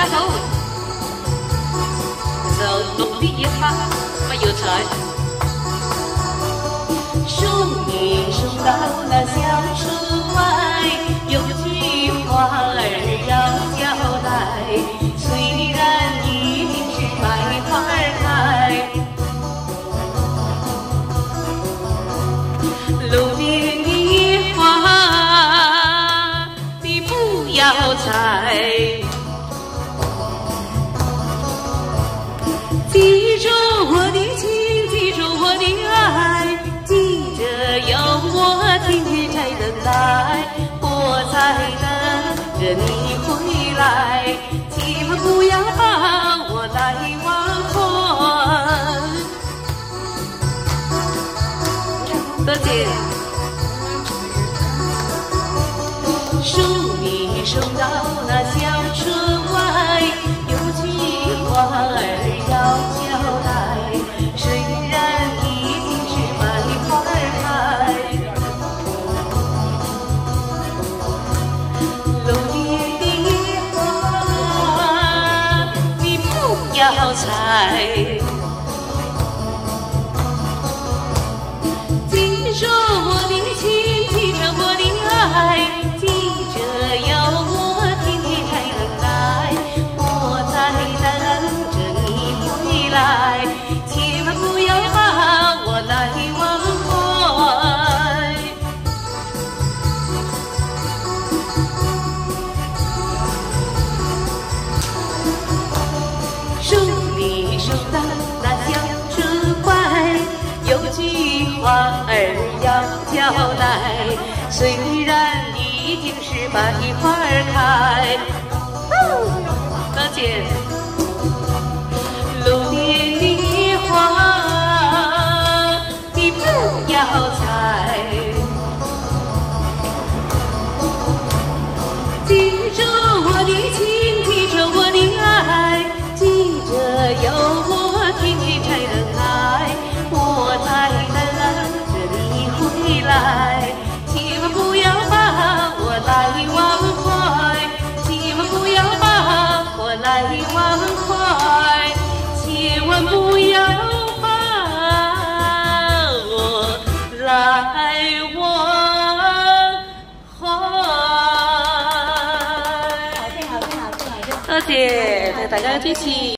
丫头，走努力一下，没有才。送你送到那小树外，有句话儿要交代。虽然一定是百花开，路边的花你不要采。记住我的情，记住我的爱，记着有我天天在等待，我在等着你回来，千万不要把我来忘怀。多谢。送你送到那小村外，有句话儿要交代。虽然已经是百花开，路边的花你不要采。记住我的情，记着我的爱，记着有我天天在等待，我在等着你回来，千万不要把我来忘怀。送你送到那小村外，有句话儿要交代，虽然已经是百花开。多谢。路边的花你不要采，记住我的情，记住我的爱，记着有我天天在等待，我在等着你回来，千万不要把我来忘怀，千万不要把我来忘怀，千万不要把我来忘怀。好听，好听，好听，好听！多謝大家嘅支持。